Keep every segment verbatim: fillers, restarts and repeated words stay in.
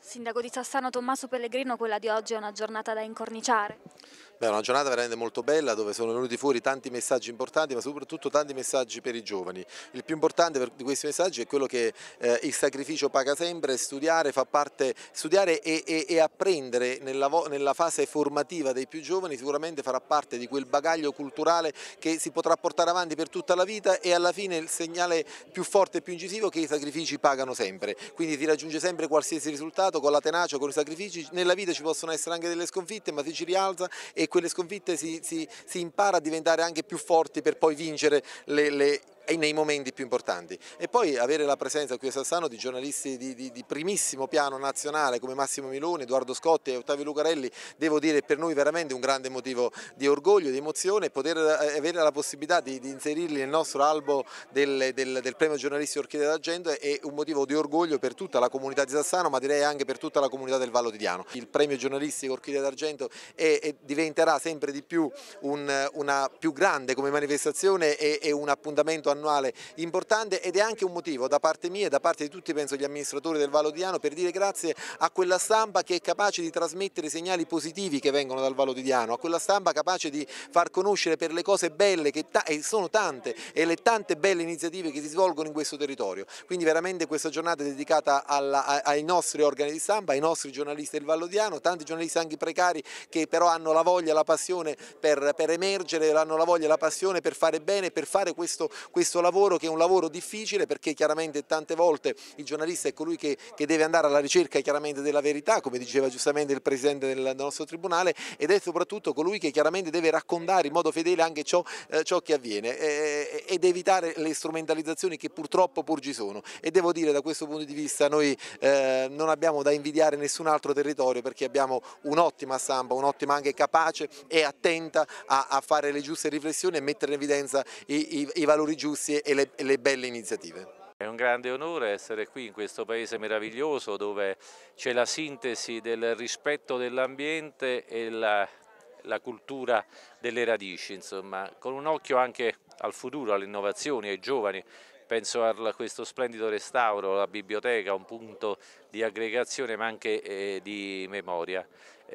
Sindaco di Sassano Tommaso Pellegrino, quella di oggi è una giornata da incorniciare. Beh, è una giornata veramente molto bella dove sono venuti fuori tanti messaggi importanti, ma soprattutto tanti messaggi per i giovani. Il più importante per, di questi messaggi è quello che eh, il sacrificio paga sempre, studiare fa parte, studiare e, e, e apprendere nella, nella fase formativa dei più giovani sicuramente farà parte di quel bagaglio culturale che si potrà portare avanti per tutta la vita, e alla fine il segnale più forte e più incisivo è che i sacrifici pagano sempre, quindi si raggiunge sempre qualsiasi risultato con la tenacia, con i sacrifici. Nella vita ci possono essere anche delle sconfitte, ma si ci rialza e quelle sconfitte si, si, si impara a diventare anche più forti per poi vincere le, le nei momenti più importanti. E poi avere la presenza qui a Sassano di giornalisti di, di, di primissimo piano nazionale come Massimo Miloni, Edoardo Scotti e Ottavio Lucarelli, devo dire per noi veramente un grande motivo di orgoglio, di emozione. Poter avere la possibilità di, di inserirli nel nostro albo del, del, del premio giornalisti Orchidea d'Argento è un motivo di orgoglio per tutta la comunità di Sassano, ma direi anche per tutta la comunità del Vallo di Diano. Il premio giornalistico Orchidea d'Argento è, è, diventerà sempre di più un, una più grande come manifestazione e, e un appuntamento annuale importante, ed è anche un motivo da parte mia e da parte di tutti, penso, gli amministratori del Vallo di Diano, per dire grazie a quella stampa che è capace di trasmettere segnali positivi che vengono dal Vallo di Diano, a quella stampa capace di far conoscere per le cose belle, che e sono tante, e le tante belle iniziative che si svolgono in questo territorio. Quindi veramente questa giornata è dedicata alla, ai nostri organi di stampa, ai nostri giornalisti del Vallo di Diano, tanti giornalisti anche precari che però hanno la voglia, la passione per, per emergere, hanno la voglia e la passione per fare bene, per fare questo, questo lavoro che è un lavoro difficile, perché chiaramente tante volte il giornalista è colui che, che deve andare alla ricerca chiaramente della verità, come diceva giustamente il Presidente del, del nostro Tribunale, ed è soprattutto colui che chiaramente deve raccontare in modo fedele anche ciò, eh, ciò che avviene eh, ed evitare le strumentalizzazioni che purtroppo pur ci sono. E devo dire, da questo punto di vista noi eh, non abbiamo da invidiare nessun altro territorio, perché abbiamo un'ottima stampa, un'ottima anche capace e attenta a, a fare le giuste riflessioni e mettere in evidenza i, i, i valori giusti e le, e le belle iniziative. È un grande onore essere qui in questo paese meraviglioso dove c'è la sintesi del rispetto dell'ambiente e la, la cultura delle radici, insomma, con un occhio anche al futuro, alle innovazioni, ai giovani. Penso a questo splendido restauro, la biblioteca, un punto di aggregazione ma anche eh, di memoria.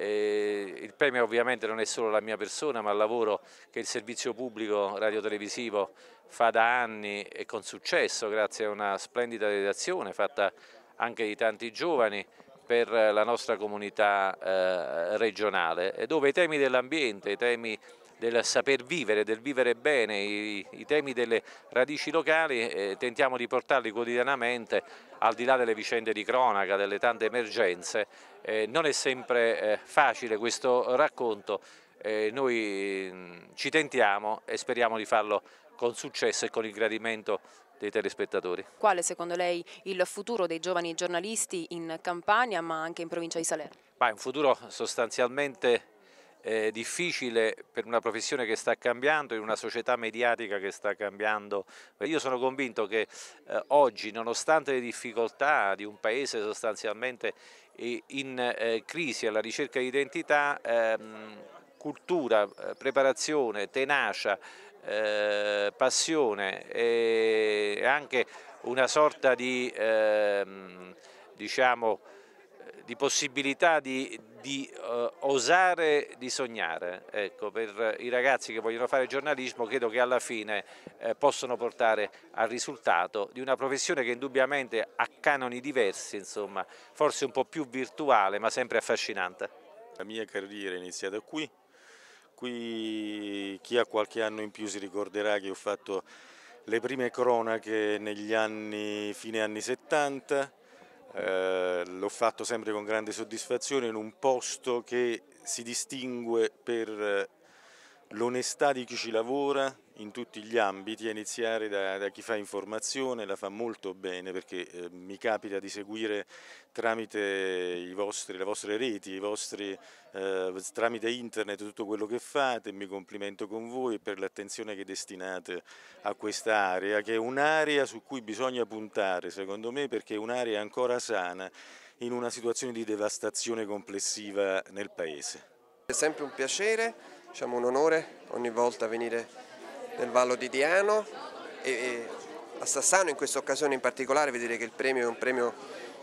Eh, il premio ovviamente non è solo la mia persona, ma il lavoro che il servizio pubblico radiotelevisivo fa da anni e con successo, grazie a una splendida redazione fatta anche di tanti giovani per la nostra comunità eh, regionale, dove i temi dell'ambiente, i temi del saper vivere, del vivere bene, i, i temi delle radici locali eh, tentiamo di portarli quotidianamente, al di là delle vicende di cronaca, delle tante emergenze. Eh, non è sempre eh, facile questo racconto, eh, noi mh, ci tentiamo e speriamo di farlo con successo e con il gradimento dei telespettatori. Quale secondo lei il futuro dei giovani giornalisti in Campania ma anche in provincia di Salerno? Beh, un futuro sostanzialmente Eh, difficile per una professione che sta cambiando, in una società mediatica che sta cambiando. Io sono convinto che eh, oggi, nonostante le difficoltà di un paese sostanzialmente in eh, crisi alla ricerca di identità, ehm, cultura, eh, preparazione, tenacia, eh, passione e anche una sorta di ehm, diciamo di possibilità di, di uh, osare di sognare, ecco, per i ragazzi che vogliono fare giornalismo credo che alla fine eh, possono portare al risultato di una professione che indubbiamente ha canoni diversi, insomma, forse un po' più virtuale ma sempre affascinante. La mia carriera è iniziata qui, qui chi ha qualche anno in più si ricorderà che ho fatto le prime cronache negli anni, fine anni settanta. Eh, l'ho fatto sempre con grande soddisfazione in un posto che si distingue per l'onestà di chi ci lavora in tutti gli ambiti, a iniziare da, da chi fa informazione, la fa molto bene, perché eh, mi capita di seguire tramite i vostri, le vostre reti, i vostri, eh, tramite internet tutto quello che fate. Mi complimento con voi per l'attenzione che destinate a questa area, che è un'area su cui bisogna puntare secondo me, perché è un'area ancora sana in una situazione di devastazione complessiva nel Paese. È sempre un piacere, diciamo un onore ogni volta venire nel Vallo di Diano e a Sassano in questa occasione in particolare. Vedere che il premio è un premio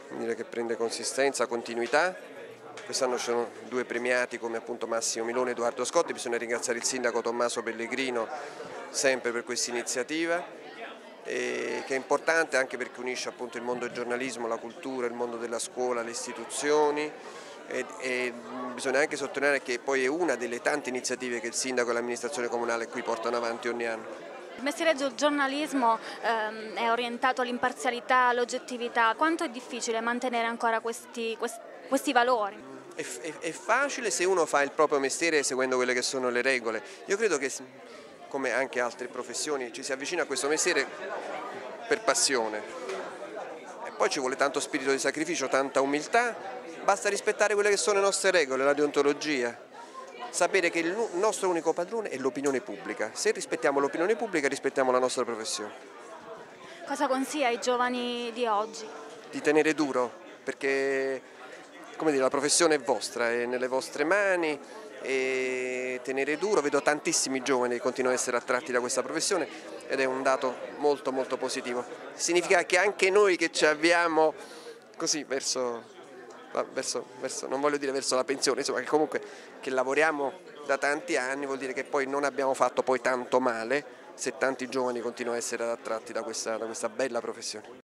dire che prende consistenza, continuità. Quest'anno ci sono due premiati come appunto Massimo Milone e Edoardo Scotti, bisogna ringraziare il sindaco Tommaso Pellegrino sempre per questa iniziativa, e che è importante anche perché unisce appunto il mondo del giornalismo, la cultura, il mondo della scuola, le istituzioni. E, e bisogna anche sottolineare che poi è una delle tante iniziative che il sindaco e l'amministrazione comunale qui portano avanti ogni anno. Il mestiere del giornalismo ehm, è orientato all'imparzialità, all'oggettività. Quanto è difficile mantenere ancora questi, questi, questi valori? È, è, è facile se uno fa il proprio mestiere seguendo quelle che sono le regole. Io credo che, come anche altre professioni, ci si avvicina a questo mestiere per passione. E poi ci vuole tanto spirito di sacrificio, tanta umiltà. Basta rispettare quelle che sono le nostre regole, la deontologia, sapere che il nostro unico padrone è l'opinione pubblica. Se rispettiamo l'opinione pubblica rispettiamo la nostra professione. Cosa consiglia ai giovani di oggi? Di tenere duro, perché come dire, la professione è vostra, è nelle vostre mani, e tenere duro. Vedo tantissimi giovani che continuano ad essere attratti da questa professione ed è un dato molto molto positivo. Significa che anche noi che ci avviamo così verso... Verso, verso, non voglio dire verso la pensione, insomma, che comunque che lavoriamo da tanti anni vuol dire che poi non abbiamo fatto poi tanto male se tanti giovani continuano a essere attratti da questa, da questa bella professione.